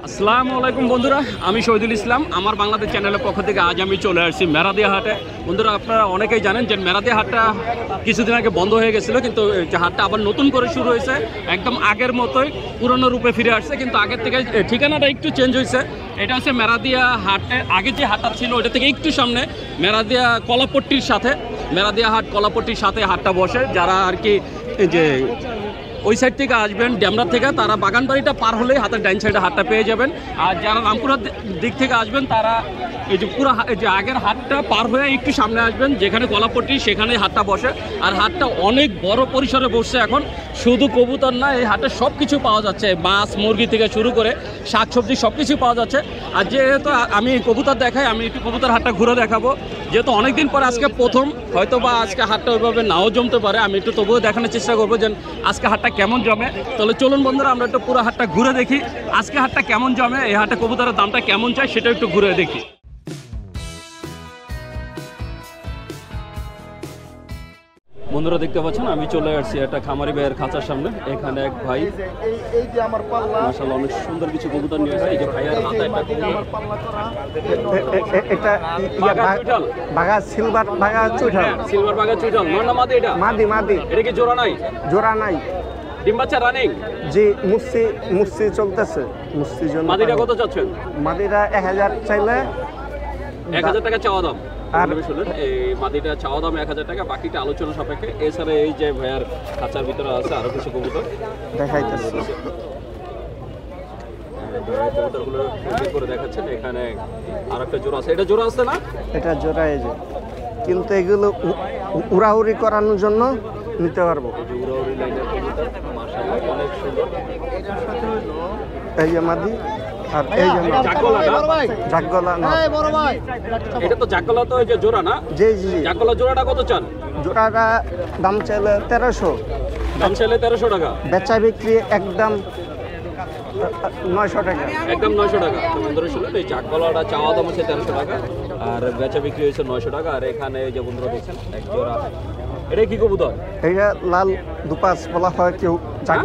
আসসালামু আলাইকুম বন্ধুরা, আমি শহীদুল ইসলাম। আমার বাংলাদেশ চ্যানেলের পক্ষ থেকে আজ আমি চলে আসছি মেরাদিয়া হাটে। বন্ধুরা, আপনারা অনেকেই জানেন যে মেরাদিয়া হাটটা কিছুদিন আগে বন্ধ হয়ে গেছিলো, কিন্তু যে হাটটা আবার নতুন করে শুরু হয়েছে, একদম আগের মতোই পুরনো রূপে ফিরে আসছে। কিন্তু আগের থেকে ঠিকানাটা একটু চেঞ্জ হয়েছে। এটা হচ্ছে মেরাদিয়া হাটে, আগে যে হাটটা ছিল ওটা থেকে একটু সামনে মেরাদিয়া কলাপট্টির সাথে, মেরাদিয়া হাট কলাপট্টির সাথে হাটটা বসে। যারা আর কি যে ওই সাইড থেকে আসবেন ড্যামরা থেকে, তারা বাগানবাড়িটা পার হলেই হাতের ডাইন সাইডে হাটটা পেয়ে যাবেন। আর যারা রামপুরার দিক থেকে আসবেন তারা এই যে পুরো যে আগের হাটটা পার হয়ে একটু সামনে আসবেন, যেখানে কলাপট্টি সেখানে হাটটা বসে। আর হাটটা অনেক বড় পরিসরে বসছে। এখন শুধু কবুতর না, এই হাটে সব কিছু পাওয়া যাচ্ছে, মাছ মুরগি থেকে শুরু করে শাকসবজি সব কিছু পাওয়া যাচ্ছে। আর যেহেতু আমি কবুতর দেখাই, আমি একটু কবুতর হাটটা ঘুরে দেখাবো। যেহেতু অনেকদিন পরে আজকে প্রথম, হয়তো বা আজকে হাটটা ওইভাবে নাও জমতে পারে, আমি একটু তবুও দেখানোর চেষ্টা করবো যে আজকে হাটটা কেমন জমে। তাহলে চলুন বন্ধুরা, আমরা একটু পুরো হাটটা ঘুরে দেখি আজকে হাটটা কেমন জমে, এই হাটে কবুতরের দামটা কেমন চাই সেটা একটু ঘুরে দেখি। বন্ধুরা দেখতে পাচ্ছেন আমি চলে আসছি একটা খামারি ভাইয়ের খাঁচার সামনে। এখানে এক ভাই মাশাআল্লাহ অনেক সুন্দর কিছু কবুতর নিয়ে এসেছে। এই যে ভাইয়ের হাতে এটা বাঘা সিলভার বাঘা চুইঠাল, সিলভার বাঘা চুইঠাল নর না মাদি? এটা মাদি। মাদি। এটা কি জোড়া নাই? জোড়া নাই। ডিম বাচ্চা রানিং? জি, মুসি চলতেছে। মুসির জন্য। মাদিটা কত চাচ্ছেন? মাদিরা 1000 চাইলে 1000 টাকা চাওয়া দাম। আর শুনলেন, এই মাদিটা চাওয়া দাম 1000 টাকা, বাকিটা আলোচনা সাপেক্ষে। এছাড়া এই যে ভাইয়ার খাঁচার ভিতরে আছে আরো কিছু কবুতর দেখাইতেছে, কবুতরগুলো করে দেখাচ্ছেন। এখানে আর একটা জোড়া আছে, এটা জোড়া আছে না? এটা জোড়া। এই যে কিন্তু এগুলো উড়াউড়ি করানোর জন্য নিতে পারবো। উড়াউড়ি লাইনের কবুতর মাশাআল্লাহ অনেক সুন্দর। এই যে মাদি, আর এই যে জাগগলা না, এটা তো জাগগলা, তো এই যে জোড়া না? জি জি। জাগগলা জোড়াটা কত চান? জোড়াটা দাম চাইলে 1300। দাম চাইলে 1300 টাকা, বেচা বিক্রি একদম 900 টাকা। একদম 900 টাকা। বন্ধুরা শুনলেন, এই জাগগলাটা চাওয়া দাম হচ্ছে 1300 টাকা আর বেচা বিক্রি হয়েছে 900 টাকা। আর এখানে এই যে বন্ধুরা দেখছেন এক জোড়া, এটা কি কবুতর? এটা লাল দুপাস বলা হয়, কেউ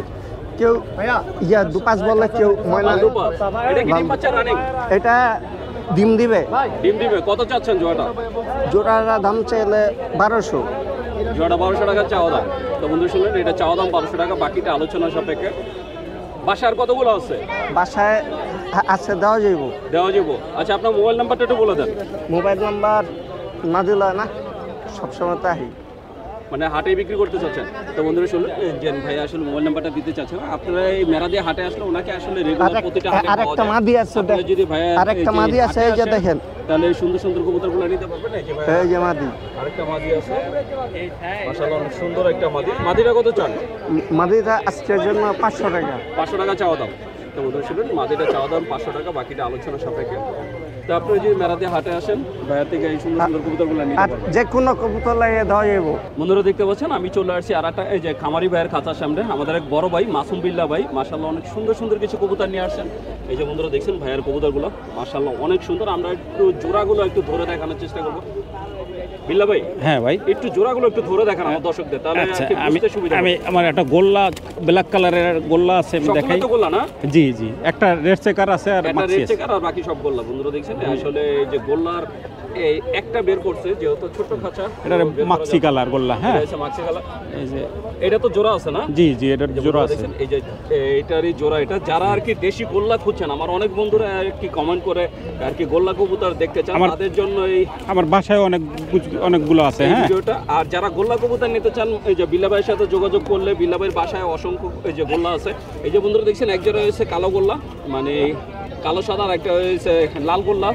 কেউ ইয়া দুপাস বলে, কেউ ময়না দুপাস। এটা কি ডিম বাচ্চা রানিং? এটা ডিম দিবে। ডিম দিবে। কত চাচ্ছেন জোড়াটা? জোড়াটা দাম চাইলে 1200। জোড়াটা 1200 টাকা চাওয়া দাম। তো বন্ধু শুনলেন, এটা চাওয়া দাম 1200 টাকা, বাকিটা আলোচনা সাপেক্ষে। বাসার কতগুলো আছে? বাসায় আছে, দেওয়া যাইব। দেওয়া যাবো। আচ্ছা, আপনার মোবাইল নাম্বারটা একটু বলে দেন। মোবাইল নাম্বার না দিলে না, সবসময় তাই মানে হাটে বিক্রি করতে চাচ্ছেন। তো বন্ধুরা শুনলেন যে ভাই আসলে মোবাইল নাম্বারটা দিতে চাচ্ছেন। আপনারা এই মেরাদিয়া হাটে আসলে ওনাকে আসলে রেগুলার প্রতিটা হাটে পাওয়া যায়। আরেকটা মাদি আছে, যদি ভাই আরেকটা মাদি আছে, এই যে দেখেন, তাহলে সুন্দর সুন্দর কবুতরগুলো নিতে পারবেন। এই যে ভাই, এই যে মাদি, আরেকটা মাদি আছে মাশাআল্লাহ অনেক সুন্দর একটা মাদি। মাদিটা কত চান? মাদিটা আজকের জন্য 500 টাকা। 500 টাকা চাওয়া দাম। তো বন্ধুরা শুনলেন, মাদিটা চাওয়া দাম 500 টাকা, বাকিটা আলোচনা সাপেক্ষে। তো আপনি যদি মেরাদিয়া হাটে আসেন, ভাইয়ার থেকে এই সুন্দর সুন্দর কবুতরগুলো নিতে আর পারবেন। যে কোনো কবুতর লাগিয়ে দেওয়া যাইব। বন্ধুরা দেখতে পাচ্ছেন আমি চলে আসছি আর একটা এই যে খামারি ভাইয়ের খাঁচার সামনে। আমাদের এক বড় ভাই মাসুম বিল্লাহ ভাই মাশাআল্লাহ অনেক সুন্দর সুন্দর কিছু কবুতর নিয়ে আসছেন। এই যে বন্ধুরা দেখছেন ভাইয়ের কবুতরগুলো মাশাআল্লাহ অনেক সুন্দর। আমরা একটু জোড়াগুলো একটু ধরে দেখানোর চেষ্টা করবো। বিল্লাহ ভাই, হ্যাঁ ভাই, একটু জোড়াগুলো একটু ধরে দেখান আমার দর্শকদের, তাহলে আচ্ছা। বুঝতে সুবিধা হবে। আমি আমার একটা গোল্লা ব্ল্যাক কালারের গোল্লা আছে, আমি সবগুলো দেখাই। তো গোল্লা না? জি জি, একটা রেড চেকার আছে আর একটা মাক্সি রেড আছে। চেকার আর বাকি সব গোল্লা। বন্ধুরা দেখছেন আসলে এই যে গোল্লার এই একটা বের করছে, যেহেতু ছোট খাঁচা, এটা মাক্সি কালার গোল্লা। হ্যাঁ, এটা মাক্সি কালার। এই যে এটা তো জোড়া আছে না? জি জি, এটার জোড়া আছে। দেখছেন এই যে এইটারই জোড়া। এটা যারা আর কি দেশি গোল্লা খুঁজছেন, আমার অনেক বন্ধুরা আর কি কমেন্ট করে আর কি গোল্লা কবুতর দেখতে চান, তাদের জন্য এই আমার বাসায় অনেকগুলো আছে। হ্যাঁ, ভিডিওটা। আর যারা গোল্লা কবুতর নিতে চান, এই যে বিল্লাহ ভাইয়ের সাথে যোগাযোগ করলে বিল্লাহ ভাইয়ের বাসায় অসংখ্য এই যে গোল্লা আছে। এই যে বন্ধুরা দেখছেন এক জোড়া হয়েছে কালো গোল্লা, মানে কালো সাদা, আর একটা হয়েছে লাল গোল্লা।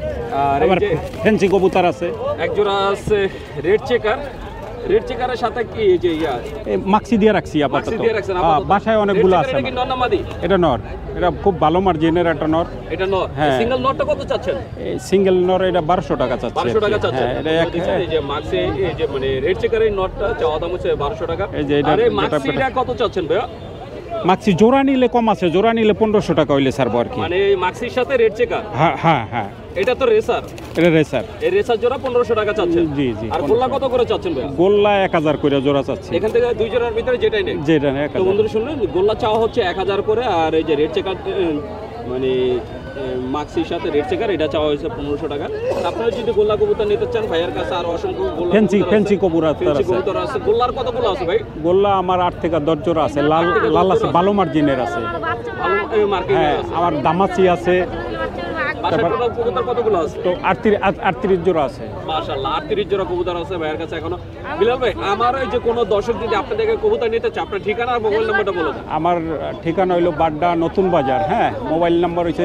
আর আমার ফ্যান্সি কবুতর আছে। এক জোড়া আছে রেড চেকার। রেড চেকারের সাথে কি এই যে মাক্সি দিয়ে রাখছি আপাতত। বাসায় অনেকগুলো আছে। এটা কি নর না মাদি? এটা নর। এটা খুব ভালো মার্জিনের একটা নর। এটা নর। হ্যাঁ। সিঙ্গেল নরটা কত চাচ্ছেন? সিঙ্গেল নর এটা 1200 টাকা চাচ্ছে। 1200 টাকা চাচ্ছেন। হ্যাঁ, এটা এই যে মাক্সি, এই যে মানে রেড চেকারের নরটা চাওয়া দাম হচ্ছে 1200 টাকা। এই যে এটা, আরে মাক্সিটা কত চাচ্ছেন ভাইয়া? মাক্সি জোড়া নিলে কম আছে, জোড়া নিলে 1500 টাকা হইলে ছাড়বো আর কি। মানে মাক্সির সাথে রেড চেকার? হ্যাঁ হ্যাঁ হ্যাঁ, এটা তো রেসার। এটা রেসার। এই রেসার জোড়া 1500 টাকা চাচ্ছেন? জি জি। আর গোল্লা কত করে চাচ্ছেন ভাই? গোল্লা 1000 করে জোড়া চাচ্ছি। এখান থেকে দুই জোড়ার ভিতরে যেটাই নেই? যেটা নেই 1000। তো বন্ধুরা শুনলেন, গোল্লা চাওয়া হচ্ছে 1000 করে, আর এই যে রেড চেকার মানে মাক্সির সাথে রেড চেকার, এটা চাওয়া হয়েছে 1500 টাকা। আপনারা যদি গোল্লা কবুতর নিতে চান ভাইয়ের কাছে আর অসংখ্য গোল্লা ফেন্সি কবুতর ফেন্সি কবুতর আছে। গোল্লার কতগুলো আছে ভাই? গোল্লা আমার 8 থেকে 10 জোড়া আছে, লাল আছে, ভালো মার্জিনের আছে। ভালো মার্কেট হ্যাঁ, আছে। আমার দামাচি আছে, বাসায় টোটাল কবুতর কতগুলো আছে? তো 38 জোড়া আছে। মাশাআল্লাহ 38 জোড়া কবুতর আছে ভাইয়ের কাছে এখনো। বিলাল ভাই, আমার এই যে কোনো দর্শক যদি আপনার থেকে কবুতর নিতে চায়, আপনার ঠিকানা আর মোবাইল নাম্বারটা বলে দেন। আমার ঠিকানা হইলো বাড্ডা নতুন বাজার। হ্যাঁ, মোবাইল নাম্বার হচ্ছে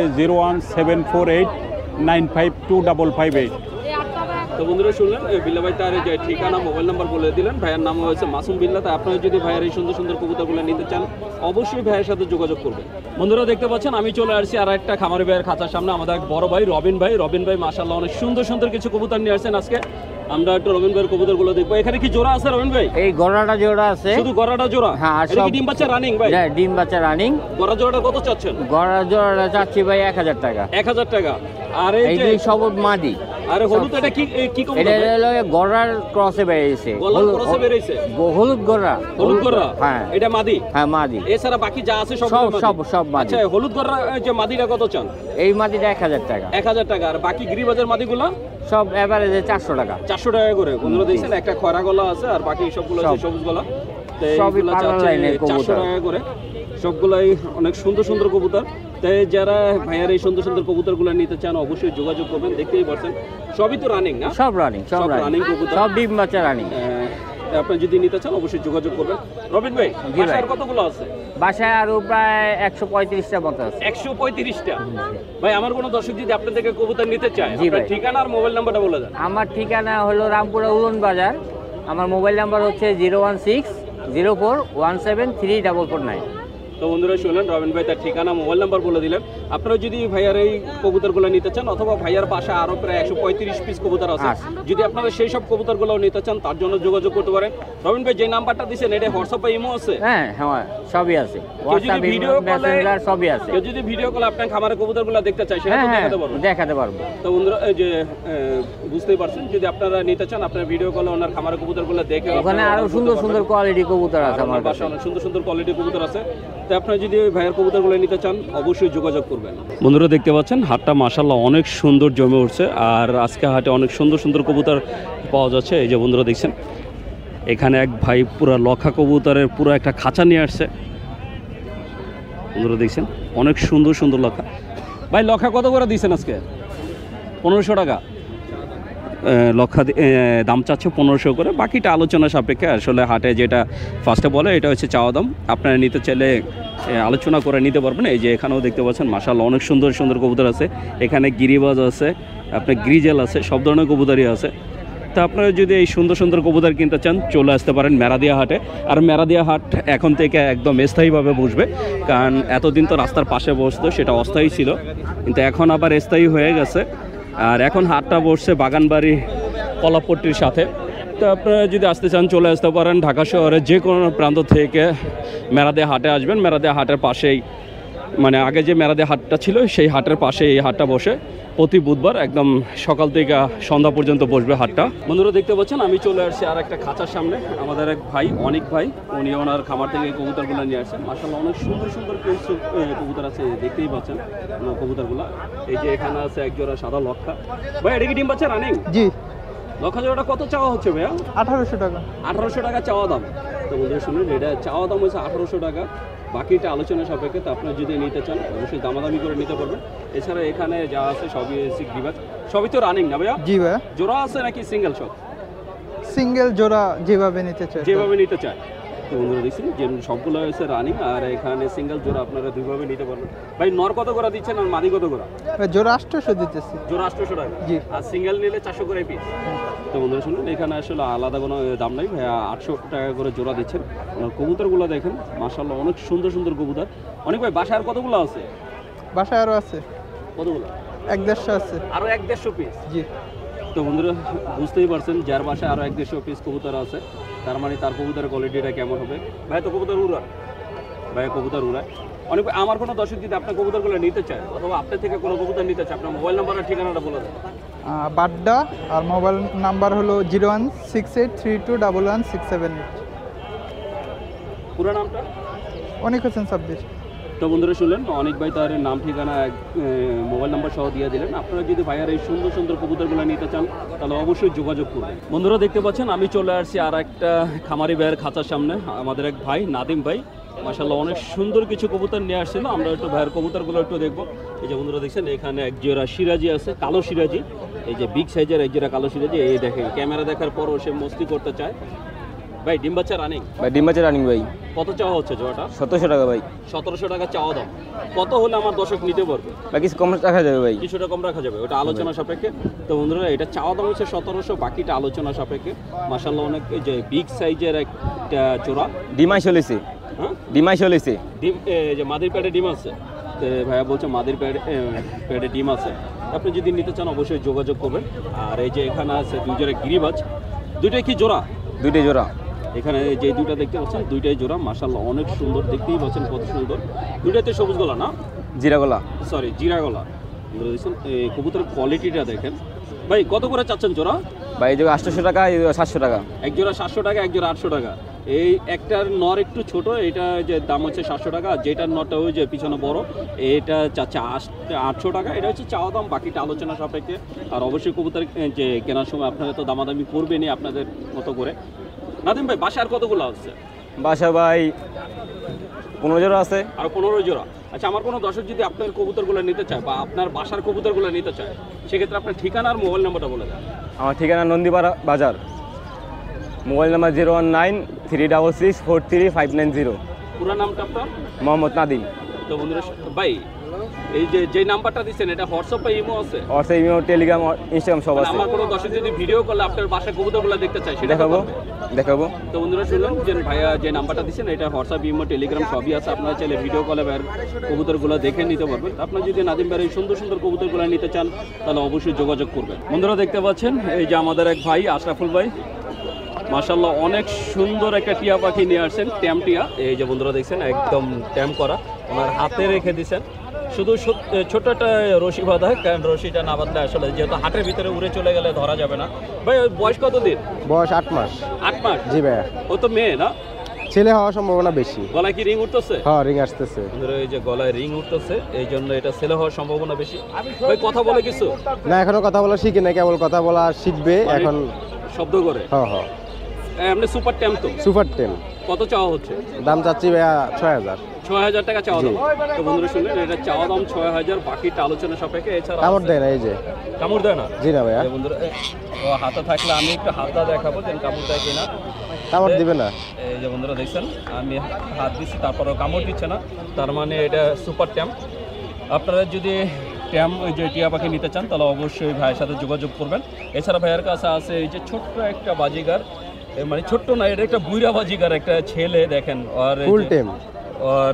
01748952558। তো বন্ধুরা শুনলেন, বিল্লা ভাই তার এই যে ঠিকানা মোবাইল নাম্বার বলে দিলেন। ভাইয়ের নাম হয়েছে মাসুম বিল্লা। তাই আপনারা যদি ভাইয়ের এই সুন্দর সুন্দর কবুতরগুলো নিতে চান অবশ্যই ভাইয়ের সাথে যোগাযোগ করবেন। বন্ধুরা দেখতে পাচ্ছেন আমি চলে আসছি আর একটা খামারি ভাইয়ের খাঁচার সামনে। আমাদের এক বড় ভাই রবিন ভাই মাশাআল্লাহ অনেক সুন্দর সুন্দর কিছু কবুতর নিয়ে আসছেন আজকে। আমরা একটু রবিন ভাইয়ের কবুতরগুলো দেখবো। এখানে কি জোড়া আছে রবিন ভাই? এই গড়াটা জোড়া আছে, শুধু গড়াটা জোড়া? হ্যাঁ, আর এটা কি সব- ডিম বাচ্চা রানিং ভাই? হ্যাঁ, ডিম বাচ্চা রানিং। গড়া জোড়াটা কত চাচ্ছেন? গড়া জোড়াটা চাচ্ছি ভাই 1000 টাকা। 1000 টাকা। আর এই এই যে দুই সবুজ মাদি, আরে হলুদ, এটা কি কি কবুতর এটা ভাই? হলো গড়ার ক্রসে বেরিয়েছে। গলার ক্রসে বেরিয়েছে? হলুদ গড়া। হলুদ গড়া? হ্যাঁ, এটা মাদি? হ্যাঁ মাদি। এছাড়া বাকি যা আছে সব সব মাদি। আচ্ছা, হলুদ গড়া যে মাদিটা কত চান? এই মাদিটা 1000 টাকা। 1000 টাকা। আর বাকি গিরিবাজের মাদিগুলা সব এভারেজে 400 টাকা। 400 টাকা করে। বন্ধুরা দেখছেন, একটা খয়রা গলা আছে আর বাকি সবগুলো আছে সবুজ গলা। তো সবই এইগুলা পার্লার চাচ্ছে লাইনের 400 কবুতর। টাকা করে। সবগুলাই অনেক সুন্দর সুন্দর কবুতর। তাই যারা ভাইয়ার এই সুন্দর সুন্দর কবুতরগুলো নিতে চান অবশ্যই যোগাযোগ করবেন। দেখতেই পাচ্ছেন সবই তো রানিং না? সব রানিং, সব সব রানিং running কবুতর। সব ডিম বাচ্চা রানিং। আপনি যদি নিতে চান অবশ্যই যোগাযোগ করবেন। রবিন ভাই, জি ভাই। বাসায় কতগুলো আছে? বাসায় আরো প্রায় 135টা মতো আছে। 135টা। ভাই, আমার কোনো দর্শক যদি আপনার থেকে কবুতর নিতে চায়, জি আপনার ভাই। ঠিকানা আর মোবাইল নাম্বারটা বলে দেন। আমার ঠিকানা হলো রামপুরা উলন বাজার। আমার মোবাইল নাম্বার হচ্ছে 01604173449। তো বন্ধুরা শুনলেন, রবিন ভাই তার ঠিকানা মোবাইল নাম্বার বলে দিলেন। আপনারা যদি ভাইয়ার এই কবুতরগুলো নিতে চান অথবা ভাইয়ার বাসায় আরো প্রায় 135 পিস কবুতর আছে, আচ্ছা। যদি আপনারা সেই সব কবুতরগুলো নিতে চান তার জন্য যোগাযোগ করতে পারেন। রবিন ভাই, যে নাম্বারটা দিয়েছেন এটা হোয়াটসঅ্যাপ বা ইমো আছে? হ্যাঁ হ্যাঁ, সবই আছে। হোয়াটসঅ্যাপ, ভিডিও কলে- মেসেঞ্জার সবই আছে। কেউ যদি ভিডিও কলে আপনার খামারের কবুতরগুলো দেখতে চায় সেটা হ্যাঁ তো হ্যাঁ, দেখাতে পারবেন। দেখাতে পারবো। তো বন্ধুরা এই যে বুঝতেই পারছেন, যদি আপনারা নিতে চান আপনার ভিডিও কলে ওনার খামারের কবুতরগুলো দেখে ওখানে আপনারা আরো order সুন্দর করতে সুন্দর পারবেন। কোয়ালিটি কবুতর আছে আর আমার আমার কাছে। বাসায় অনেক সুন্দর সুন্দর কোয়ালিটির কবুতর আছে। তো আপনারা যদি ভাইয়ের কবুতরগুলো নিতে চান অবশ্যই যোগাযোগ করবেন। বন্ধুরা দেখতে পাচ্ছেন হাটটা মাশাআল্লাহ অনেক সুন্দর জমে উঠছে। আর আজকে হাটে অনেক সুন্দর সুন্দর কবুতর পাওয়া যাচ্ছে। এই যে বন্ধুরা দেখছেন, এখানে এক ভাই পুরো লক্ষা কবুতরের পুরো একটা খাঁচা নিয়ে আসছে। বন্ধুরা দেখছেন অনেক সুন্দর সুন্দর লক্ষা। ভাই, লক্ষা কত করে দিয়েছেন আজকে? 1500 টাকা। লক্ষা দাম চাচ্ছে 1500 করে। বাকিটা আলোচনা সাপেক্ষে। আসলে হাটে যেটা ফার্স্টে বলে এটা হচ্ছে চাওয়া দাম। আপনারা নিতে চাইলে আলোচনা করে নিতে পারবেন। এই যে এখানেও দেখতে পাচ্ছেন মাশাআল্লাহ অনেক সুন্দর সুন্দর কবুতর আছে। এখানে গিরিবাজ আছে, আপনার গ্রিজেল আছে, সব ধরনের কবুতরই আছে। তো আপনারা যদি এই সুন্দর সুন্দর কবুতর কিনতে চান চলে আসতে পারেন মেরাদিয়া হাটে। আর মেরাদিয়া হাট এখন থেকে একদম স্থায়ীভাবে বসবে, কারণ এতদিন তো রাস্তার পাশে বসতো, সেটা অস্থায়ী ছিল, কিন্তু এখন আবার স্থায়ী হয়ে গেছে। আর এখন হাটটা বসছে বাগানবাড়ি কলাপট্টির সাথে। তো আপনারা যদি আসতে চান চলে আসতে পারেন। ঢাকা শহরের যে কোনো প্রান্ত থেকে মেরাদিয়া হাটে আসবেন। মেরাদিয়া হাটের পাশেই, মানে আগে যে মেরাদিয়া হাটটা ছিল সেই হাটের পাশে এই হাটটা বসে প্রতি বুধবার একদম সকাল থেকে সন্ধ্যা পর্যন্ত বসবে হাটটা। বন্ধুরা দেখতে পাচ্ছেন আমি চলে আসছি আর একটা খাঁচার সামনে। আমাদের এক ভাই, অনেক ভাই, উনি ওনার খামার থেকে কবুতরগুলো নিয়ে আসছেন। মাশাআল্লাহ অনেক সুন্দর সুন্দর কবুতর আছে, দেখতেই পাচ্ছেন কবুতরগুলো। এই যে এখানে আছে এক জোড়া সাদা লক্ষা। ভাই, এটা কি ডিম বাচ্চা রানিং? জি, লক্ষা জোড়াটা কত চাওয়া হচ্ছে ভাইয়া? 1800 টাকা। 1800 টাকা চাওয়া দাম। তো বন্ধুরা শুনুন, এটা চাওয়া দাম হচ্ছে 1800 টাকা। বাকিটা আলোচনা সাপেক্ষে। তো আপনারা যদি নিতে চান অবশ্যই দামাদামি করে নিতে পারবেন। এছাড়া এখানে যা আছে সবই গ্রিবাজ, সবই তো রানিং না ভাইয়া? জি ভাইয়া, জোড়া আছে নাকি সিঙ্গেল সব? সিঙ্গেল জোড়া যেভাবে নিতে চাই। যেভাবে নিতে চায়। তো বন্ধুরা দেখছেন যে সবগুলো হচ্ছে রানিং, আর এখানে সিঙ্গেল জোড়া আপনারা দুইভাবে নিতে পারবেন। ভাই, নর কত করে দিচ্ছেন আর মাদি কত করে? জোড়া 800 দিতেছি। জোড়া 800 টাকা। জি। আর সিঙ্গেল নিলে 400 করে পিস। তো বন্ধুরা শুনুন, এখানে আসলে আলাদা কোনো দাম নাই ভাইয়া, 800 টাকা করে জোড়া দিচ্ছেন। ওনার কবুতরগুলো দেখেন মাশাআল্লাহ অনেক সুন্দর সুন্দর কবুতর। অনেক ভাই, বাসায় আর কতগুলো আছে? বাসায় আরো আছে, কতগুলো? 150 আছে। আরো 1-150 পিস। জি। তো বন্ধুরা বুঝতেই পারছেন, যার বাসায় আরো 1-150 পিস কবুতর আছে তার মানে তার কবুতরের কোয়ালিটিটা কেমন হবে। ভাই তো কবুতর উড়ায়, ভাই কবুতর উড়ায় অনেক। আমার কোনো দর্শক যদি আপনার কবুতরগুলো নিতে চায় অথবা আপনার থেকে কোনো কবুতর নিতে চায়, আপনার মোবাইল নাম্বার আর ঠিকানাটা বলে দেন। বাড্ডা, আর মোবাইল নাম্বার হলো 0168321167। পুরো নামটা? অনেক হোসেন সাব্বির। তো বন্ধুরা শুনলেন, অনেক ভাই তার নাম ঠিকানা মোবাইল নাম্বার সহ দিয়ে দিলেন। আপনারা যদি ভাইয়ার এই সুন্দর সুন্দর কবুতরগুলো নিতে চান তাহলে অবশ্যই যোগাযোগ করবেন। বন্ধুরা দেখতে পাচ্ছেন আমি চলে আসছি আর একটা খামারি ভাইয়ের খাঁচার সামনে। আমাদের এক ভাই নাদিম ভাই মাশাআল্লাহ অনেক সুন্দর কিছু কবুতর নিয়ে আসছিল। আমরা একটু ভাইয়ের কবুতরগুলো একটু দেখবো। এই যে বন্ধুরা দেখছেন এখানে এক জোড়া সিরাজি আছে, কালো সিরাজি, এই যে বিগ সাইজের এক জোড়া কালো সিরাজি। এই দেখেন ক্যামেরা দেখার পরও সে মস্তি করতে চায়। ভাই ডিম বাচ্চা রানিং? ভাই ডিম বাচ্চা রানিং ভাই। কত চাওয়া হচ্ছে জোড়াটা? 1700 টাকা ভাই। 1700 টাকা চাওয়া দাম। কত হলে আমার দর্শক নিতে পারবে? ভাই কিছু কম রাখা যাবে ভাই। কিছুটা কম রাখা যাবে, ওটা আলোচনা সাপেক্ষে। তো বন্ধুরা এটা চাওয়া দাম হচ্ছে 1700, বাকিটা আলোচনা সাপেক্ষে। মাশাআল্লাহ অনেক এই যে বিগ সাইজের একটা জোড়া। ডিমাই চলেছে। হ্যাঁ ডিমাই চলেছে। ডিম এই যে মাদির প্যাডে ডিম আছে। তো ভাইয়া বলছে মাদির প্যাডে ডিম আছে। আপনি যদি নিতে চান অবশ্যই যোগাযোগ করবেন। আর এই যে এখানে আছে দুই জোড়া গিরিবাজ। দুইটাই কি জোড়া? দুইটাই জোড়া। এখানে যে দুইটা দেখতে পাচ্ছেন দুইটাই জোড়া। মাশাআল্লাহ অনেক সুন্দর, দেখতেই পাচ্ছেন কত সুন্দর। দুইটাতে সবুজ গলা না, জিরা গলা, সরি জিরা গলা। দেখছেন এই কবুতরের কোয়ালিটিটা দেখেন। ভাই কত করে চাচ্ছেন জোড়া? ভাই এই যে 800 টাকা, এই 700 টাকা। এক জোড়া 700 টাকা, এক জোড়া 800 টাকা। এই একটার নর একটু ছোট, এটা যে দাম হচ্ছে 700 টাকা। যেটার নরটা ওই যে পিছনে বড়, এটা চাচ্ছে 800 টাকা। এটা হচ্ছে চাওয়া দাম, বাকিটা আলোচনা সাপেক্ষে। আর অবশ্যই কবুতর যে কেনার সময় আপনারা তো দামাদামি করবেনই আপনাদের মতো করে। নাদিম ভাই বাসার কতগুলো আছে? বাসা ভাই 15 জোড়া আছে। আর 15 জোড়া। আচ্ছা, আমার কোনো দর্শক যদি আপনার কবুতরগুলো নিতে চায় বা আপনার বাসার কবুতরগুলো নিতে চায়, সেক্ষেত্রে আপনার ঠিকানা আর মোবাইল নাম্বারটা বলে দেন। আমার ঠিকানা নন্দীপাড়া বাজার। Mobile number 01936643590। পুরো নামটা আপনার? মোহাম্মদ নাদিম। তো বন্ধুরা ভাই এই যে নাম্বারটা দিচ্ছেন এটা হোয়াটসঅ্যাপ বা ইমো আছে? হোয়াটসঅ্যাপ, ইমেল, টেলিগ্রাম, ইনস্টাগ্রাম সব আছে। আমার কোনো দর্শক যদি ভিডিও করলে আপনার বাসার কবুতরগুলো দেখতে চায় সেটা দেখাবো। তো বন্ধুরা শুনলাম যে ভাইয়া যে নাম্বারটা দিচ্ছেন এটা হোয়াটসঅ্যাপ, ইমো, টেলিগ্রাম সবই আছে। আপনারা চাইলে ভিডিও কলে ভাইয়ের কবুতরগুলো দেখে নিতে পারবেন। আপনারা যদি নাদিম ভাইয়ের এই সুন্দর সুন্দর কবুতরগুলো নিতে চান তাহলে অবশ্যই যোগাযোগ করবেন। বন্ধুরা দেখতে পাচ্ছেন এই যে আমাদের এক ভাই আশরাফুল ভাই মাশাআল্লাহ অনেক সুন্দর একটা টিয়া পাখি নিয়ে আসছেন, ট্যাম টিয়া। এই যে বন্ধুরা দেখছেন একদম ট্যাম করা, ওনার হাতে রেখে দিচ্ছেন। শুধু ছোট একটা রশি বাঁধা, কারণ রশিটা না বাঁধলে আসলে যেহেতু হাটের ভিতরে উড়ে চলে গেলে ধরা যাবে না। ভাই ওই বয়স কত দিন? বয়স 8 মাস। 8 মাস? জি ভাইয়া। ও তো মেয়ে না? ছেলে হওয়ার সম্ভাবনা বেশি। গলায় কি রিং উঠতেছে? হ্যাঁ, রিং আসতেছে। এই যে গলায় রিং উঠতেছে, এই জন্য এটা ছেলে হওয়ার সম্ভাবনা বেশি। ভাই কথা বলে কিছু? না, এখনো কথা বলা শিখে না, কেবল কথা বলা শিখবে এখন। শব্দ করে? হ্যাঁ হ্যাঁ। এমনি সুপার ট্যাম তো? সুপার টেম। কত চাওয়া হচ্ছে? দাম চাচ্ছি ভাইয়া 6000। 6000 টাকা চাওয়া দাম। তো বন্ধুরা শুনলেন এটা চাওয়া দাম 6000, বাকিটা আলোচনা সাপেক্ষে। এছাড়া কামড় দেয় না এই যে? কামড় দেয় না? জি না ভাইয়া। বন্ধুরা ও হাতে থাকলে আমি একটু হাতটা দেখাবো যে কামড় দেয় কিনা। কামড় দিবে না? এই যে বন্ধুরা দেখছেন আমি হাত দিচ্ছি তারপরেও কামড় দিচ্ছে না, তার মানে এটা সুপার ট্যাম। আপনারা যদি ট্যাম ওই যে টিয়া পাখি নিতে চান তাহলে অবশ্যই ভাইয়ের সাথে যোগাযোগ করবেন। এছাড়া ভাইয়ের কাছে আছে এই যে ছোট্ট একটা বাজিগার, মানে ছোট্ট না, এটা একটা বুইরা বাজিগার, একটা ছেলে দেখেন। আর ফুল টেম। আর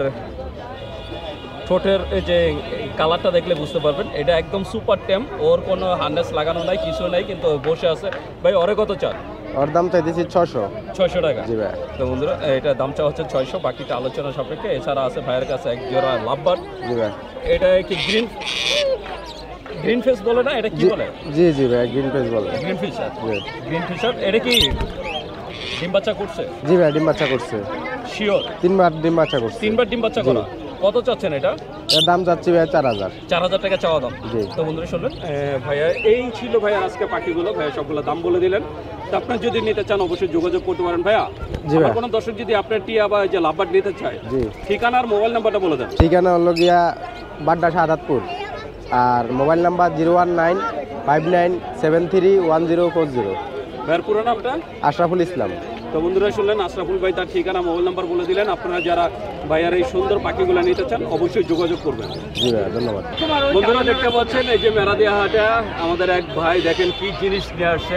ঠোঁটের এই যে কালারটা দেখলে বুঝতে পারবেন এটা একদম সুপার ট্যাম। ওর কোনো হার্নেস লাগানো নাই, কিছু নাই, কিন্তু বসে আছে। ভাই ওরে কত চান? ওর দাম চাইতেছি 600। 600 টাকা? জি ভাই। তো বন্ধুরা এটা দামটা হচ্ছে 600, বাকিটা আলোচনা সাপেক্ষে। এছাড়া আছে ভাইয়ের কাছে এক জোড়া লাভবার্ড। জি ভাই। এটা কি গ্রিন ফিশ বলে না, এটা কি বলে? জি জি ভাই, গ্রিন ফিশ বলে। Green fisher? জি। Green fisher. এটা কি ডিম বাচ্চা করছে? জি ভাই, ডিম বাচ্চা করছে। শিওর? 3 বার ডিম বাচ্চা করছে। 3 বার ডিম বাচ্চা করা। কত চাচ্ছেন এটা? এর দাম চাচ্ছি ভাই 4000। 4000 টাকা চাওয়া দাম। জি। তো বন্ধুরা শুনলেন ভাইয়া এই ছিল ভাইয়া আজকে পাখিগুলো। ভাইয়া সবগুলো দাম বলে দিলেন। তো আপনার যদি নিতে চান অবশ্যই যোগাযোগ করতে পারেন। ভাইয়া জি ভাই। কোনো দর্শক যদি আপনার টিয়া বা যে লাভবার্ড নিতে চায়, জি, ঠিকানা আর মোবাইল নাম্বারটা বলে দেন। ঠিকানা হলো গিয়া বাড্ডা শাহাদাতপুর, আর মোবাইল নাম্বার 01959731040। ভাইয়ের পুরো নামটা? আশরাফুল ইসলাম। তো বন্ধুরা শুনলেন আশরাফুল ভাই তার ঠিকানা, মোবাইল নাম্বার বলে দিলেন। আপনারা যারা ভাইয়ার এই সুন্দর পাখিগুলো নিতে চান অবশ্যই যোগাযোগ করবেন। জি ভাই, ধন্যবাদ। বন্ধুরা দেখতে পাচ্ছেন এই যে মেরাদিয়া হাটে আমাদের এক ভাই দেখেন কি জিনিস নিয়ে আসছে।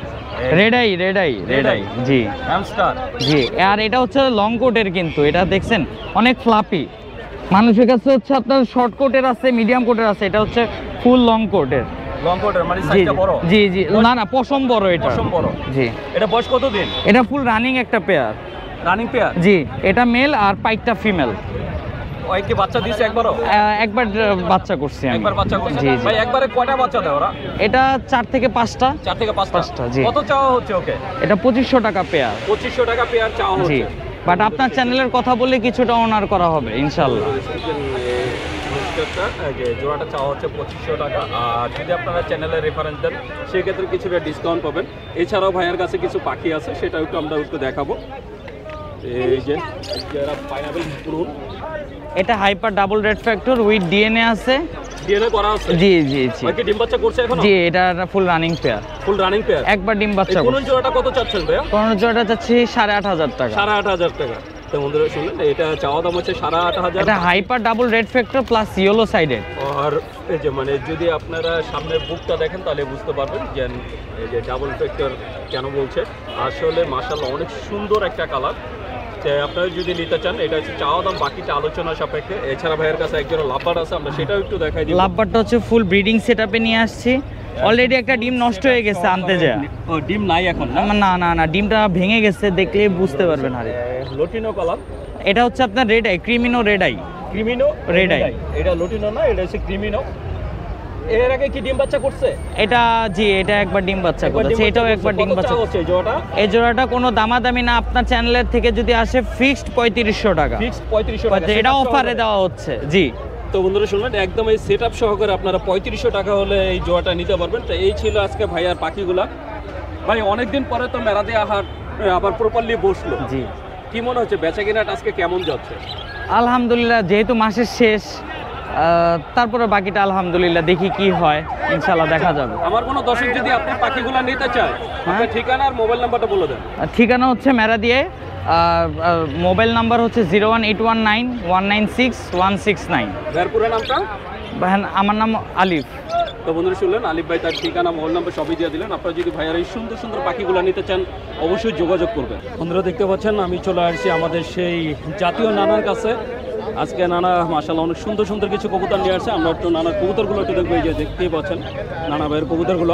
রেডাই জি হ্যামস্টার। জি, আর এটা হচ্ছে লং কোটের, কিন্তু এটা দেখছেন অনেক ফ্লাপি। মানুষের কাছে হচ্ছে আপনার শর্ট কোটের আছে, মিডিয়াম কোটের আছে, এটা হচ্ছে ফুল লং কোটের। লং কোটের মানে জি সাইজটা বড়? জি জি, না না, পশম বড় এটা। পশম বড়? জি। এটা বয়স কত দিন? এটা ফুল রানিং একটা পেয়ার। Running pair? জি, এটা মেল আর পাইকটা ফিমেল। ওই কি বাচ্চা দিছে একবারও? একবার বাচ্চা করছি আমি। একবার বাচ্চা করছে? জি জি। ভাই একবারে কয়টা বাচ্চা দেয় ওরা? এটা 4 থেকে 5টা। 4 থেকে 5টা? জি। কত চাওয়া হচ্ছে ওকে? এটা 2500 টাকা পেয়ার। 2500 টাকা পেয়ার চাওয়া হচ্ছে। বাট আপনার চ্যানেলের কথা বললে কিছুটা অনার করা হবে ইনশাল্লাহ। যে জোড়াটা চাওয়া হচ্ছে 2500 টাকা, আর যদি আপনারা চ্যানেলে রেফারেন্স দেন সেক্ষেত্রে কিছুটা ডিসকাউন্ট পাবেন। এছাড়াও ভাইয়ের কাছে কিছু পাখি আছে, সেটাও একটু আমরা একটু দেখাবো। এই যে পাইনাপেল পুরুন, এটা hyper double red factor with DNA আছে। ডিএনএ করা আছে? জি জি জি। ভাই কি ডিম বাচ্চা করছে এখন? জি, এটা full running pair. Full running pair, একবার ডিম বাচ্চা কোন জোড়াটা কত চাচ্ছেন ভাইয়া? কোন জোড়াটা চাচ্ছি 8500 টাকা। 8500 টাকা। তো বন্ধুরা শুনলেন, এটা চাওয়া দাম হচ্ছে 8500। এটা hyper double red factor plus yellow sided. আর এই যে মানে যদি আপনারা সামনের বুকটা দেখেন তাহলে বুঝতে পারবেন যে এই যে ডাবল ফ্যাক্টর কেন বলছে। আসলে মাশাআল্লাহ অনেক সুন্দর একটা কালার। আপনারা যদি নিতে চান, এটা হচ্ছে চাওয়া দাম, বাকিটা আলোচনা সাপেক্ষে। এছাড়া ভাইয়ের কাছে একজন লাভবার আছে, আমরা সেটাও একটু দেখাই দিই। লাভবারটা হচ্ছে ফুল ব্রিডিং সেটআপে নিয়ে আসছি। অলরেডি একটা ডিম নষ্ট হয়ে গেছে আনতে যা। ও ডিম নাই এখন? না না না, ডিমটা ভেঙে গেছে, দেখলে বুঝতে পারবেন। আরে লটিনো কালার, এটা হচ্ছে আপনার red eye, creamino red eye. Creamino red eye, এটা লটিনো না, এটা হচ্ছে ক্রিমিনো। এর আগে কি ডিম বাচ্চা করছে? এটা জি, এটা একবার ডিম বাচ্চা করেছে, এটাও একবার ডিম বাচ্চা করছে। জোড়াটা, এই জোড়াটা কোনো দামাদামি না, আপনার চ্যানেলের থেকে যদি আসে ফিক্সড 3500 টাকা। ফিক্সড 3500 টাকা, এটা অফারে দেওয়া হচ্ছে। জি, তো বন্ধুরা শুনলেন, একদম এই সেটআপ সহকারে আপনারা 3500 টাকা হলে এই জোড়াটা নিতে পারবেন। তো এই ছিল আজকে ভাইয়ার পাখিগুলা। ভাই অনেকদিন পরে তো মেরাদিয়া হাট আবার প্রপারলি বসলো। জি, কি মনে হচ্ছে বেচা কেনাটা আজকে কেমন যাচ্ছে? আলহামদুলিল্লাহ, যেহেতু মাসের শেষ, তারপরে বাকিটা আলহামদুলিল্লাহ দেখি কি হয়, ইনশাল্লাহ দেখা যাবে। আমার কোনো দর্শক যদি আপনি পাখিগুলো নিতে চায়, আপনার ঠিকানা আর মোবাইল নাম্বারটা বলে দেন। ঠিকানা হচ্ছে মেরাদিয়ায়, মোবাইল নাম্বার হচ্ছে 01819196169। এর পুরো নামটা? আমার নাম আলিফ। তো বন্ধুরা শুনলেন, আলিফ ভাই তার ঠিকানা, মোবাইল নাম্বার সবই দিয়ে দিলেন। আপনারা যদি ভাইয়ার এই সুন্দর সুন্দর পাখিগুলো নিতে চান অবশ্যই যোগাযোগ করবেন। বন্ধুরা দেখতে পাচ্ছেন, আমি চলে আসছি আমাদের সেই জাতীয় নানার কাছে। আজকে নানা মাশাআল্লাহ অনেক সুন্দর সুন্দর কিছু কবুতর নিয়ে আসছে। আমরা একটু নানার কবুতরগুলো একটু দেখবো। এই যে দেখতেই পাচ্ছেন নানা ভাইয়ের কবুতরগুলো।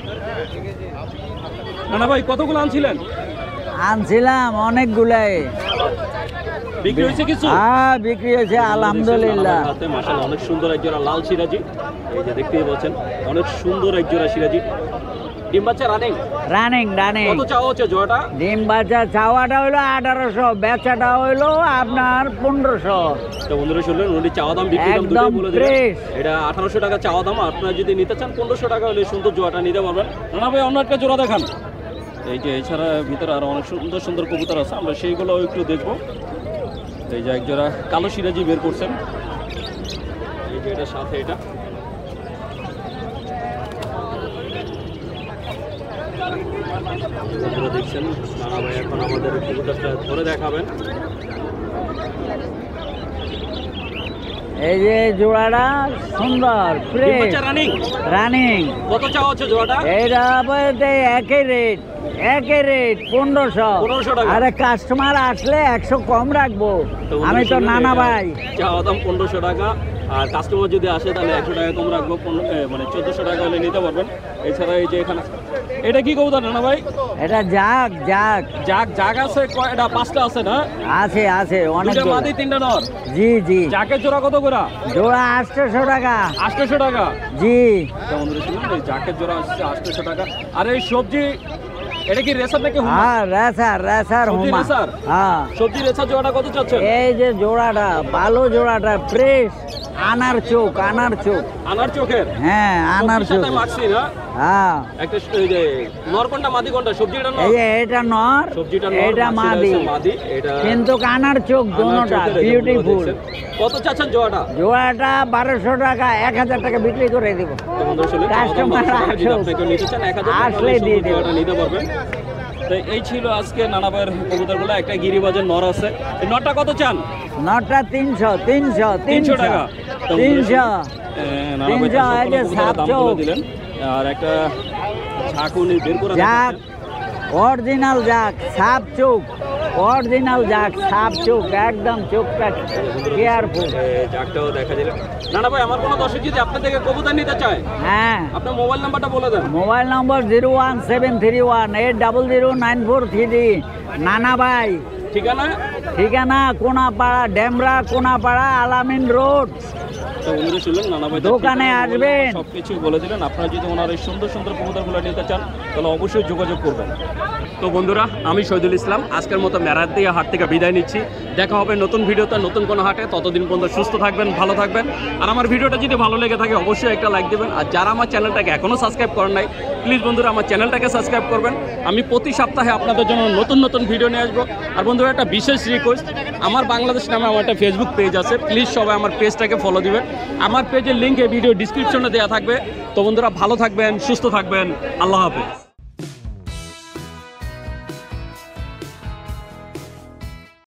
নানা ভাই কতগুলো আনছিলেন? আনছিলাম অনেকগুলাই। বিক্রি হয়েছে কিছু? হ্যাঁ, বিক্রি হয়েছে আলহামদুলিল্লাহ। মাশাআল্লাহ অনেক সুন্দর এক জোড়া লাল সিরাজি, এই যে দেখতেই পাচ্ছেন অনেক সুন্দর এক জোড়া সিরাজি। ডিম বাচ্চা রানিং? Running running. কত চাওয়া হচ্ছে জোড়াটা? ডিম বাচ্চা চাওয়াটা হইলো 1800, বেচাটা হইলো আপনার 1500। তো বন্ধুরা শুনলেন, উনি চাওয়া দাম বিক্রি দাম দুটোই বলে দিলেন। এটা 1800 টাকা চাওয়া দাম, আপনারা যদি নিতে চান 1500 টাকা হলে সুন্দর জোড়াটা নিতে পারবেন। নানা ভাই অন্য একটা জোড়া দেখান। এই যে এছাড়া ভিতরে আরো অনেক সুন্দর সুন্দর কবুতর আছে, আমরা সেইগুলো একটু দেখবো। এই যে এক জোড়া কালো সিরাজি বের করছেন, এই যে এটার সাথে এটা। আপনারা দেখছেন নানা ভাই এখন আমাদের কবুতরটা ধরে দেখাবেন। এই যে জোড়াটা সুন্দর ফ্রেশ রানিং। রানিং। কত চাওয়া হচ্ছে জোড়াটা? এইটা বলতে একই রেট 1500 টাকা। আরে কাস্টমার আসলে 100 কম রাখবো, আমি তো নানা ভাই। চাওয়া দাম 1500 টাকা, আর কাস্টমার যদি আসে তাহলে 100 টাকা কম রাখবো, মানে 1400 টাকা হলে নিতে পারবেন। এছাড়া এই যে এখানে এটা কি কবুতর নানা ভাই? এটা জাগ জাগ জাগ জাগ আছে কয়টা? 5টা আছে না? আছে আছে অনেক। দুটো মাদি 3টা নর। জি জি। জাকের জোড়া কত করে? জোড়া 800 টাকা। 800 টাকা? জি। কেমন শুনুন, এই জাকের জোড়া আসছে 800 টাকা। আর এই সবজি এটা কি রেসার নাকি হুমা? হ্যাঁ, রেসার হুমা। হ্যাঁ, সবজি রেসার জোড়াটা কত চাচ্ছেন? এই যে জোড়াটা ভালো, জোড়াটা ফ্রেশ, আনার চোখ আনার চোখের? হ্যাঁ, আনার চোখ। মাখছি না? হ্যাঁ। একটা এই যে নর কোনটা মাদি কোনটা? সবজিটা নর? এই যে এটা নর, সবজিটা নর, এটা মাদি। এটা কিন্তু কানার চোখ দুটোটা বিউটিফুল। কত চাচ্ছেন জোড়াটা? জোড়াটা 1200 টাকা, 1000 টাকা বিক্রি করে দেব। কাস্টমার আসলে দিয়ে দেব, নিতে পারবেন। তো এই ছিল আজকে নানা ভাইয়ের কবুতরগুলো। একটা গিরিবাজের নর আছে, এই নরটা কত চান? নরটা 300 টাকা। 300 নানা ভাই এই যে সাপ চোখ দিলেন। আর একটা ঝাঁকুনি বের করে জাক, অরিজিনাল জাক, সাপ চোখ, অরিজিনাল জাক, সাপ চোখ, একদম চোখটা কেয়ারফুল। জাকটাও দেখা দিলেন। নানা ভাই আমার কোনো দর্শক যদি আপনার থেকে কবুতর নিতে চায়, হ্যাঁ, আপনার মোবাইল নাম্বারটা বলে দেন। মোবাইল নম্বর 01731800943। নানা ভাই। ঠিকানা? ঠিকানা কোনাপাড়া, ডেমরা কোনাপাড়া, আলামিন রোড, তো উনি শুনলেন নানা ভাই দোকানে আসবেন। সব কিছু বলে দিলেন। আপনারা যদি ওনার এই সুন্দর সুন্দর কবুতরগুলো নিতে চান তাহলে অবশ্যই যোগাযোগ করবেন। তো বন্ধুরা, আমি শহীদুল ইসলাম আজকের মতো মেরাদিয়া হাট থেকে বিদায় নিচ্ছি। দেখা হবে নতুন ভিডিওতে নতুন কোনো হাটে। ততদিন পর্যন্ত সুস্থ থাকবেন, ভালো থাকবেন। আর আমার ভিডিওটা যদি ভালো লেগে থাকে অবশ্যই একটা লাইক দেবেন। আর যারা আমার চ্যানেলটাকে এখনও সাবস্ক্রাইব করেন নাই, প্লিজ বন্ধুরা আমার চ্যানেলটাকে সাবস্ক্রাইব করবেন। আমি প্রতি সপ্তাহে আপনাদের জন্য নতুন নতুন ভিডিও নিয়ে আসবো। আর বন্ধুরা, একটা বিশেষ রিকোয়েস্ট, আমার বাংলাদেশ নামে আমার একটা ফেসবুক পেজ আছে, প্লিজ সবাই আমার পেজটাকে ফলো দিবেন। আমার পেজের লিঙ্ক এই ভিডিও ডিসক্রিপশনে দেওয়া থাকবে। তো বন্ধুরা, ভালো থাকবেন, সুস্থ থাকবেন। আল্লাহ হাফেজ।